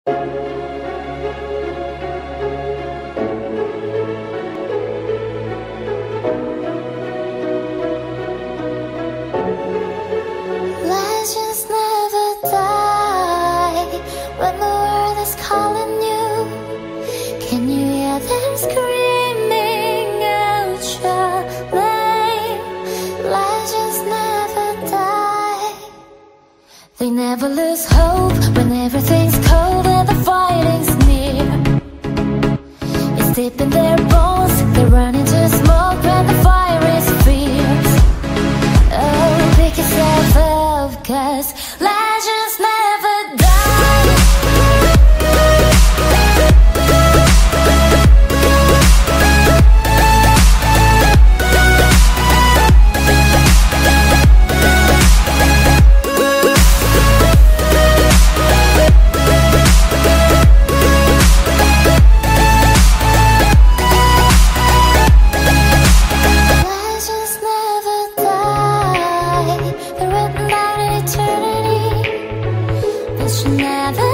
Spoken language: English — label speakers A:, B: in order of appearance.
A: Legends never die when the world is calling you. Can you hear them screaming out your name? Legends never die. They never lose hope when everything's cold and the fighting's near. It's deep in their bones, they run into smoke when the fire is fierce. Oh, pick yourself up, 'cause legends never die. Legends never die. They're written down in eternity, but you never